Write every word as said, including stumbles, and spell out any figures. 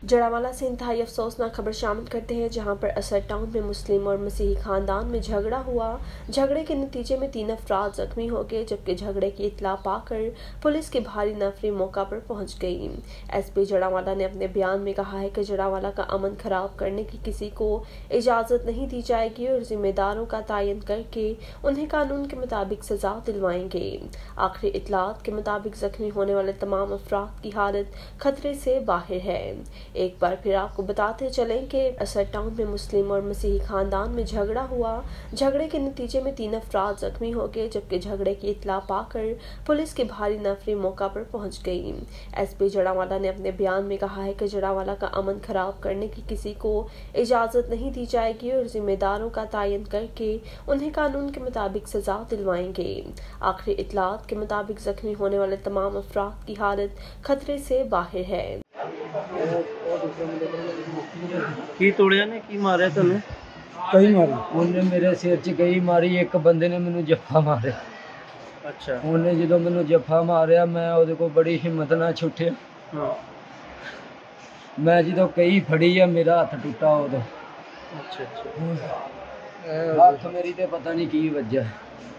जड़ावाला से इंतहाई अफसोसनाक खबर शामिल करते हैं, जहां पर असर टाउन में मुस्लिम और मसीही खानदान में झगड़ा हुआ। झगड़े के नतीजे में तीन अफराद जख्मी हो गए, जबकि झगड़े की इत्तला पाकर पुलिस की भारी नफरी मौका पर पहुंच गई। एसपी जड़ावाला ने अपने बयान में कहा है कि जड़ावाला का अमन खराब करने की किसी को इजाजत नहीं दी जाएगी और जिम्मेदारों का तयन करके उन्हें कानून के मुताबिक सजा दिलवाएंगे। आखिरी इत्तलात के मुताबिक जख्मी होने वाले तमाम अफराद की हालत खतरे से बाहर है। एक बार फिर आपको बताते चलें कि असर टाउन में मुस्लिम और मसीही खानदान में झगड़ा हुआ। झगड़े के नतीजे में तीन अफराद जख्मी हो गए, जबकि झगड़े की इत्तला पाकर पुलिस की भारी नफरी मौका पर पहुंच गई। एसपी जड़ावाला ने अपने बयान में कहा है कि जड़ावाला का अमन खराब करने की किसी को इजाजत नहीं दी जाएगी और जिम्मेदारों का तयन करके उन्हें कानून के मुताबिक सजा दिलवाएंगे। आखिरी इत्तलात के मुताबिक जख्मी होने वाले तमाम अफराद की हालत खतरे से बाहर है। की तोड़िया ने की मारे तने कई मारी ਉਹਨੇ ਮੇਰੇ ਸਿਰ 'ਚ ਕਈ ਮਾਰੀ। ਇੱਕ ਬੰਦੇ ਨੇ ਮੈਨੂੰ ਜੱਫਾ ਮਾਰਿਆ। ਅੱਛਾ ਉਹਨੇ ਜਦੋਂ ਮੈਨੂੰ ਜੱਫਾ ਮਾਰਿਆ ਮੈਂ ਉਹਦੇ ਕੋਲ ਬੜੀ ਹਿੰਮਤ ਨਾਲ ਛੁੱਟਿਆ। ਹਾਂ ਮੈਂ ਜਦੋਂ ਕਈ ਫੜੀ ਆ ਮੇਰਾ ਹੱਥ ਟੁੱਟਾ ਉਦੋਂ। ਅੱਛਾ ਅੱਛਾ ਹੱਥ ਮੇਰੀ ਤੇ ਪਤਾ ਨਹੀਂ ਕੀ ਵੱਜਾ।